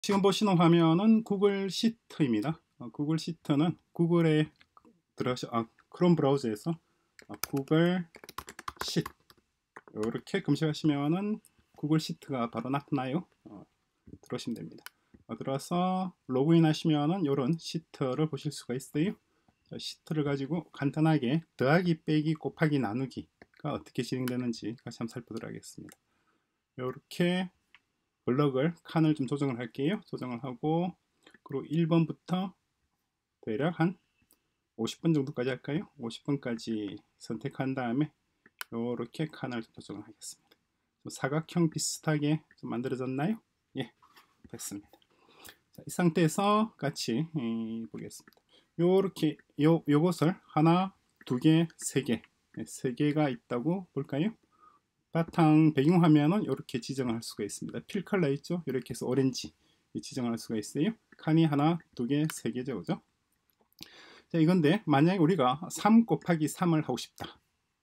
지금 보시는 화면은 구글 시트입니다. 구글 시트는 구글에 들어가셔 크롬 브라우저에서 구글 시트 이렇게 검색하시면은 구글 시트가 바로 나타나요. 들어오시면 됩니다. 들어와서 로그인 하시면은 이런 시트를 보실 수가 있어요. 자, 시트를 가지고 간단하게 더하기 빼기 곱하기 나누기가 어떻게 진행되는지 같이 한번 살펴보도록 하겠습니다. 이렇게 블럭을 칸을 좀 조정을 할게요. 조정을 하고 그리고 1번부터 대략 한 50번 정도까지 할까요? 50번까지 선택한 다음에 이렇게 칸을 좀 조정을 하겠습니다. 사각형 비슷하게 좀 만들어졌나요? 예, 됐습니다. 자, 이 상태에서 같이 보겠습니다. 요렇게 요것을 하나, 두 개, 세 개, 세 개가 있다고 볼까요? 바탕 배경화면은 이렇게 지정을 할 수가 있습니다. 필 컬러 있죠? 이렇게 해서 오렌지 지정할 수가 있어요. 칸이 하나, 두 개, 세 개죠, 그죠? 자, 이건데 만약에 우리가 3 곱하기 3을 하고 싶다.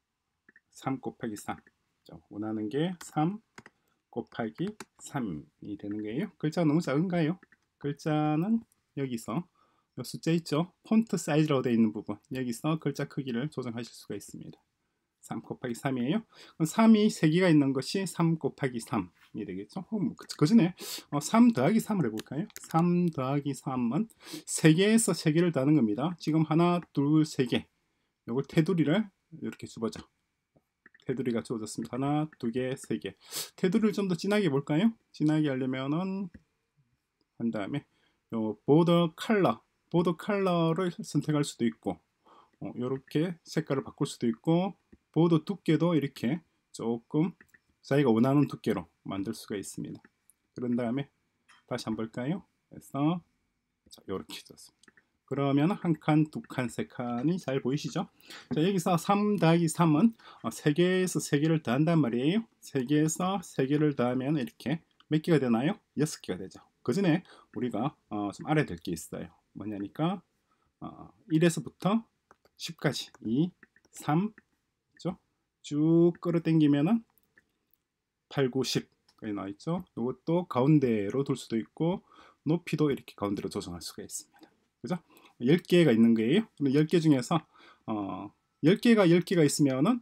3 곱하기 3. 자, 원하는 게 3 곱하기 3이 되는 거예요. 글자가 너무 작은가요? 글자는 여기서 이 숫자 있죠? 폰트 사이즈라고 되어 있는 부분 여기서 글자 크기를 조정하실 수가 있습니다. 3 곱하기 3이에요. 3이 3개가 있는 것이 3 곱하기 3이 되겠죠. 그 전에 3 더하기 3을 해볼까요? 3 더하기 3은 3개에서 3개를 더하는 겁니다. 지금 하나, 둘, 3개. 이걸 테두리를 이렇게 주보죠. 테두리가 주어졌습니다. 하나, 두 개, 세 개. 테두리를 좀 더 진하게 볼까요? 진하게 하려면은 한 다음에 보더 컬러를 선택할 수도 있고 이렇게 색깔을 바꿀 수도 있고 보드 두께도 이렇게 조금 자기가 원하는 두께로 만들 수가 있습니다. 그런 다음에 다시 한번 볼까요? 그래서 이렇게 줬습니다. 그러면 한 칸, 두 칸, 세 칸이 잘 보이시죠? 자, 여기서 3 더하기 3은 3개에서 3개를 더한단 말이에요. 3개에서 3개를 더하면 이렇게 몇 개가 되나요? 6개가 되죠. 그 전에 우리가 좀 알아야 될 게 있어요. 뭐냐니까 1에서부터 10까지 2, 3, 그죠? 쭉 끌어당기면은 8, 9, 10까지 나와있죠. 이것도 가운데로 둘 수도 있고 높이도 이렇게 가운데로 조정할 수가 있습니다. 그죠? 10개가 있는 거예요. 10개 중에서 10개가 10개가 있으면은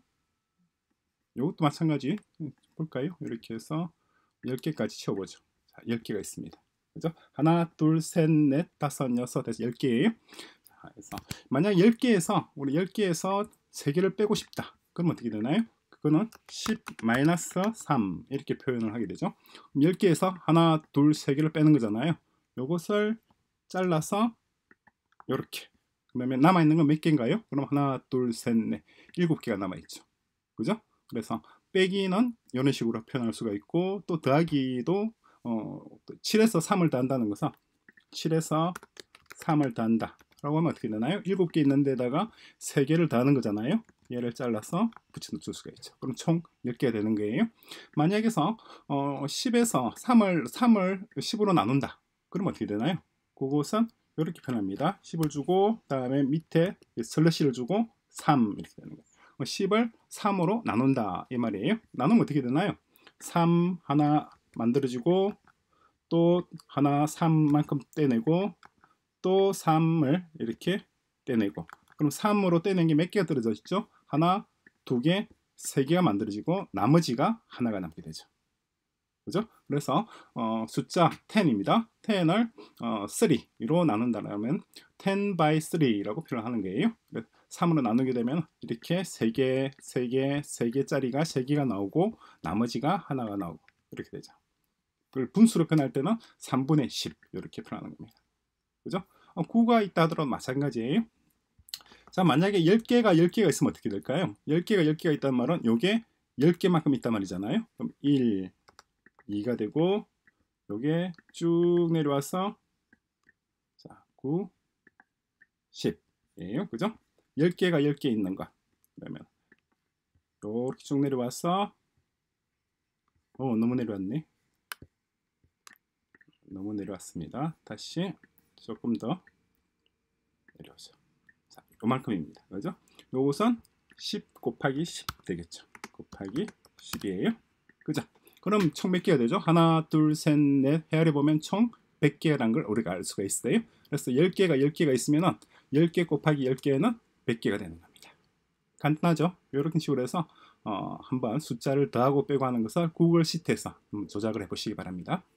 이것도 마찬가지 볼까요? 이렇게 해서 10개까지 채워보죠. 자, 10개가 있습니다. 그죠? 하나, 둘, 셋, 넷, 다섯, 여섯, 해서 10개예요. 그래서 만약 10개에서 우리 10개에서 3개를 빼고 싶다. 그럼 어떻게 되나요? 그거는 10-3 이렇게 표현을 하게 되죠. 10개에서 하나, 둘, 3개를 빼는 거잖아요. 요것을 잘라서 이렇게 그러면 남아있는 건 몇 개인가요? 그럼 하나, 둘, 셋, 넷 7개가 남아있죠. 그죠? 그래서 빼기는 이런 식으로 표현할 수가 있고 또 더하기도 7에서 3을 더한다는 것은 7에서 3을 더한다 라고 하면 어떻게 되나요? 7개 있는 데다가 3개를 더하는 거잖아요. 얘를 잘라서 붙여줄 수가 있죠. 그럼 총 10개가 되는 거예요. 만약에서 10에서 3을 10으로 나눈다. 그럼 어떻게 되나요? 그것은 이렇게 표현합니다. 10을 주고 다음에 밑에 슬래시를 주고 3 이렇게 되는 거예요. 10을 3으로 나눈다 이 말이에요. 나누면 어떻게 되나요? 3 하나 만들어지고 또 하나 3만큼 떼내고 또 3을 이렇게 떼내고 그럼 3으로 떼낸 게 몇 개가 떨어져 있죠? 하나, 두 개, 세 개가 만들어지고 나머지가 하나가 남게 되죠. 그죠? 그래서 숫자 10입니다. 10을 3로 나눈다면 10 by 3라고 표현하는 거예요. 3으로 나누게 되면 이렇게 3개, 3개, 3개짜리가 3개가 나오고 나머지가 하나가 나오고 이렇게 되죠. 그걸 분수로 표현할 때는 3분의 10 이렇게 표현하는 겁니다. 그죠? 9가 있다 하더라도 마찬가지예요. 자, 만약에 10개가 10개가 있으면 어떻게 될까요? 10개가 10개가 있다는 말은 요게 10개만큼 있단 말이잖아요. 그럼 1, 2가 되고 요게 쭉 내려와서 자, 9, 10이에요. 그죠? 10개가 10개 있는 거. 그러면 이렇게 쭉 내려와서 너무 내려왔네. 너무 내려왔습니다. 다시 조금 더 내려오죠. 자, 요만큼입니다. 그죠? 요것은 10 곱하기 10 되겠죠. 곱하기 10이에요. 그죠? 그럼 총 몇 개가 되죠? 하나, 둘, 셋, 넷 헤아려 보면 총 100개라는 걸 우리가 알 수가 있어요. 그래서 10개가 있으면은 10개 곱하기 10개는 100개가 되는 겁니다. 간단하죠? 이런 식으로 해서 한번 숫자를 더하고 빼고 하는 것을 구글 시트에서 조작을 해 보시기 바랍니다.